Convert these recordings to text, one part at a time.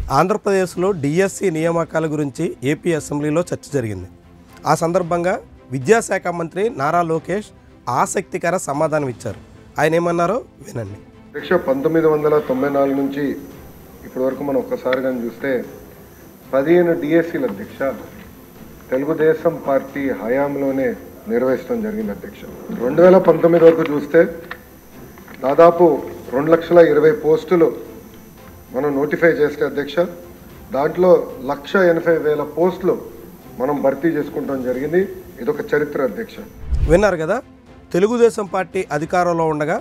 ఆంధ్రప్రదేశ్లో డిఎస్సి నియామకాల గురించి ఏపీ అసెంబ్లీలో చర్చ జరిగింది. ఆ సందర్భంగా విద్యాశాఖ మంత్రి నారా లోకేష్ ఆసక్తికర సమాధానం ఇచ్చారు. ఆయన ఏమన్నారో వినండి. 1994 నుంచి ఇప్పటి వరకు మనం ఒక్కసారి కానీ చూస్తే 15 డిఎస్సీల అధ్యక్ష తెలుగుదేశం పార్టీ హయాంలోనే నిర్వహించడం జరిగింది అధ్యక్ష. 2019 వరకు చూస్తే దాదాపు 2,20,000 పోస్టులు మనం నోటిఫై చేస్తే అధ్యక్ష, దాంట్లో 1,80,000 పోస్టులు మనం భర్తీ చేసుకుంటాం జరిగింది. ఇదొక చరిత్ర అధ్యక్ష. విన్నారు కదా, తెలుగుదేశం పార్టీ అధికారంలో ఉండగా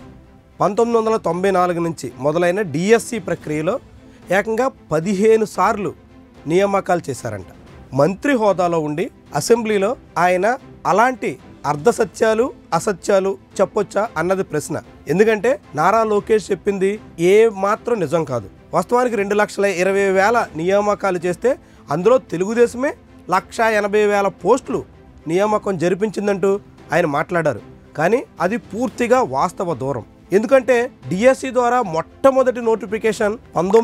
1994 నుంచి మొదలైన డిఎస్సి ప్రక్రియలో ఏకంగా 15 సార్లు నియామకాలు చేశారంట. మంత్రి హోదాలో ఉండి అసెంబ్లీలో ఆయన అలాంటి అర్ధసత్యాలు అసత్యాలు చెప్పొచ్చా అన్నది ప్రశ్న. ఎందుకంటే నారా లోకేష్ చెప్పింది ఏ మాత్రం నిజం కాదు. వాస్తవానికి 2,20,000 నియామకాలు చేస్తే అందులో తెలుగుదేశమే 1,80,000 పోస్టులు నియామకం జరిపించిందంటూ ఆయన మాట్లాడారు. కానీ అది పూర్తిగా వాస్తవ దూరం. ఎందుకంటే డిఎస్సి ద్వారా మొట్టమొదటి నోటిఫికేషన్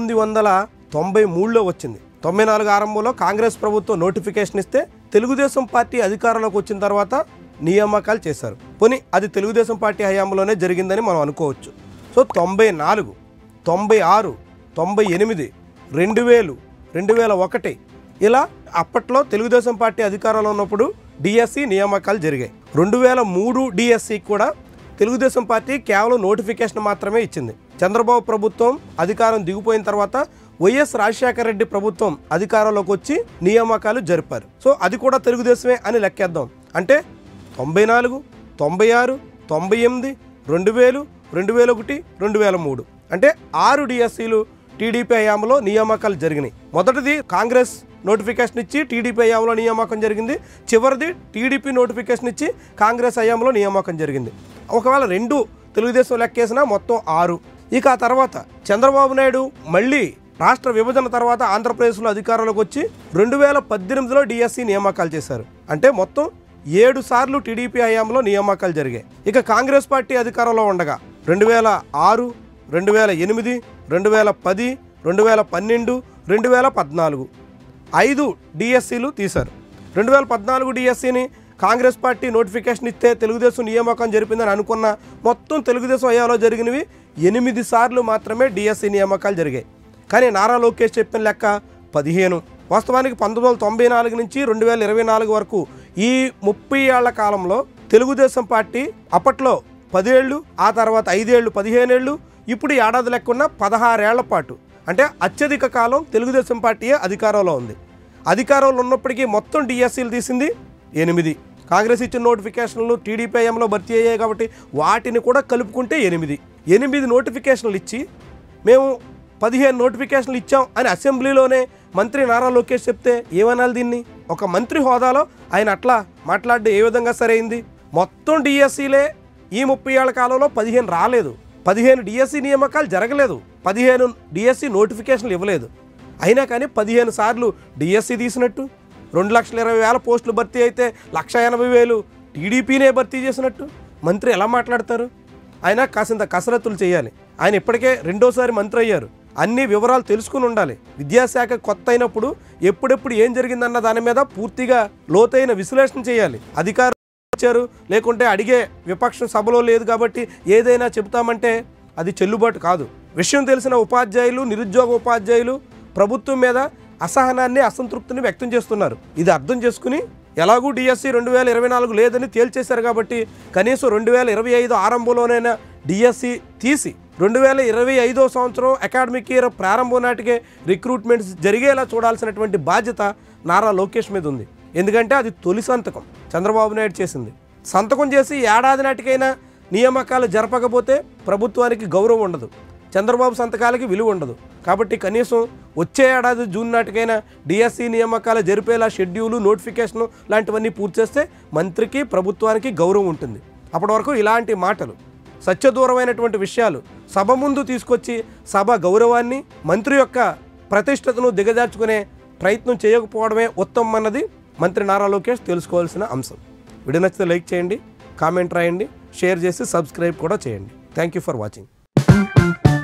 1993లో వచ్చింది. 94 ఆరంభంలో కాంగ్రెస్ ప్రభుత్వం నోటిఫికేషన్ ఇస్తే తెలుగుదేశం పార్టీ అధికారంలోకి వచ్చిన తర్వాత నియామకాలు చేశారు. పోనీ అది తెలుగుదేశం పార్టీ హయాంలోనే జరిగిందని మనం అనుకోవచ్చు. సో 94, 96, 98, 2000, 2001 ఇలా అప్పట్లో తెలుగుదేశం పార్టీ అధికారంలో ఉన్నప్పుడు డిఎస్సి నియామకాలు జరిగాయి. 2003 డిఎస్సికి కూడా తెలుగుదేశం పార్టీ కేవలం నోటిఫికేషన్ మాత్రమే ఇచ్చింది. చంద్రబాబు ప్రభుత్వం అధికారం దిగిపోయిన తర్వాత వైఎస్ రాజశేఖర రెడ్డి ప్రభుత్వం అధికారంలోకి వచ్చి నియామకాలు జరిపారు. సో అది కూడా తెలుగుదేశమే అని లెక్కేద్దాం. అంటే 94, 96, 98, 2000, 2001, 2003 అంటే 6 డిఎస్సీలు టీడీపీ హయాంలో నియామకాలు జరిగినాయి. మొదటిది కాంగ్రెస్ నోటిఫికేషన్ ఇచ్చి టీడీపీ హయాంలో నియామకం జరిగింది. చివరిది టీడీపీ నోటిఫికేషన్ ఇచ్చి కాంగ్రెస్ హయాంలో నియామకం జరిగింది. ఒకవేళ 2 తెలుగుదేశం లెక్కేసినా మొత్తం 6. ఇక ఆ తర్వాత చంద్రబాబు నాయుడు మళ్ళీ రాష్ట్ర విభజన తర్వాత ఆంధ్రప్రదేశ్లో అధికారంలోకి వచ్చి 2018లో డిఎస్సి నియామకాలు చేశారు. అంటే మొత్తం 7 సార్లు టీడీపీ హయాంలో నియామకాలు జరిగాయి. ఇక కాంగ్రెస్ పార్టీ అధికారంలో ఉండగా 2006, 2008, 2010, 2012, 2014 5 డిఎస్సీలు తీశారు. 2014 డిఎస్సిని కాంగ్రెస్ పార్టీ నోటిఫికేషన్ ఇస్తే తెలుగుదేశం నియామకం జరిపిందని అనుకున్న మొత్తం తెలుగుదేశం హయాంలో జరిగినవి 8 సార్లు మాత్రమే డిఎస్సి నియామకాలు జరిగాయి. కానీ నారా లోకేష్ చెప్పిన లెక్క 15. వాస్తవానికి 1994 నుంచి 2024 వరకు ఈ 30 ఏళ్ల కాలంలో తెలుగుదేశం పార్టీ అప్పట్లో 10 ఏళ్ళు, ఆ తర్వాత 5 ఏళ్ళు, 15 ఏళ్ళు, ఇప్పుడు ఏడాది లెక్కున్న 16 ఏళ్ల పాటు అంటే అత్యధిక కాలం తెలుగుదేశం పార్టీయే అధికారంలో ఉంది. అధికారంలో ఉన్నప్పటికీ మొత్తం డిఎస్సీలు తీసింది 8. కాంగ్రెస్ ఇచ్చిన నోటిఫికేషన్లు టీడీపీ హయాంలో భర్తీ అయ్యాయి కాబట్టి వాటిని కూడా కలుపుకుంటే 8 నోటిఫికేషన్లు ఇచ్చి మేము 15 నోటిఫికేషన్లు ఇచ్చాం అని అసెంబ్లీలోనే మంత్రి నారా లోకేష్ చెప్తే ఏమనాలి దీన్ని? ఒక మంత్రి హోదాలో ఆయన అట్లా మాట్లాడడం ఏ విధంగా సరైంది? మొత్తం డిఎస్సీలే ఈ 30 ఏళ్ల కాలంలో 15 రాలేదు. 15 డిఎస్సి నియామకాలు జరగలేదు. 15 డిఎస్సి నోటిఫికేషన్లు ఇవ్వలేదు. అయినా కానీ 15 సార్లు డిఎస్సి తీసినట్టు, 2,20,000 పోస్టులు భర్తీ అయితే 1,80,000 టీడీపీనే భర్తీ చేసినట్టు మంత్రి ఎలా మాట్లాడతారు? ఆయన కాసింత కసరత్తులు చేయాలి. ఆయన ఇప్పటికే 2వ మంత్రి అయ్యారు. అన్ని వివరాలు తెలుసుకుని ఉండాలి. విద్యాశాఖ కొత్త అయినప్పుడు ఎప్పుడెప్పుడు ఏం జరిగిందన్న దాని మీద పూర్తిగా లోతైన విశ్లేషణ చేయాలి. అధికారులు ఇచ్చారు లేకుంటే అడిగే విపక్షం సభలో లేదు కాబట్టి ఏదైనా చెబుతామంటే అది చెల్లుబాటు కాదు. విషయం తెలిసిన ఉపాధ్యాయులు, నిరుద్యోగ ఉపాధ్యాయులు ప్రభుత్వం మీద అసహనాన్ని, అసంతృప్తిని వ్యక్తం చేస్తున్నారు. ఇది అర్థం చేసుకుని ఎలాగూ డిఎస్సి 2024 లేదని తేల్చేశారు కాబట్టి కనీసం 2025 ఆరంభంలోనైనా డిఎస్సి తీసి 2025వ సంవత్సరం అకాడమిక్ ఇయర్ ప్రారంభం నాటికే రిక్రూట్మెంట్స్ జరిగేలా చూడాల్సినటువంటి బాధ్యత నారా లోకేష్ మీద ఉంది. ఎందుకంటే అది తొలి సంతకం చంద్రబాబు నాయుడు చేసింది. సంతకం చేసి ఏడాది నాటికైనా నియామకాలు జరపకపోతే ప్రభుత్వానికి గౌరవం ఉండదు, చంద్రబాబు సంతకాలకి విలువ ఉండదు. కాబట్టి కనీసం వచ్చే ఏడాది జూన్ నాటికైనా డిఎస్సి నియామకాలు జరిపేలా షెడ్యూలు, నోటిఫికేషను లాంటివన్నీ పూర్తి చేస్తే మంత్రికి, ప్రభుత్వానికి గౌరవం ఉంటుంది. అప్పటి వరకు ఇలాంటి మాటలు, సత్యదూరమైనటువంటి విషయాలు సభ ముందు తీసుకొచ్చి సభ గౌరవాన్ని, మంత్రి యొక్క ప్రతిష్టతను దిగజార్చుకునే ప్రయత్నం చేయకపోవడమే ఉత్తమం అన్నది మంత్రి నారా లోకేష్ తెలుసుకోవాల్సిన అంశం. వీడియో నచ్చితే లైక్ చేయండి, కామెంట్ రాయండి, షేర్ చేసి సబ్స్క్రైబ్ కూడా చేయండి. Thank you for watching.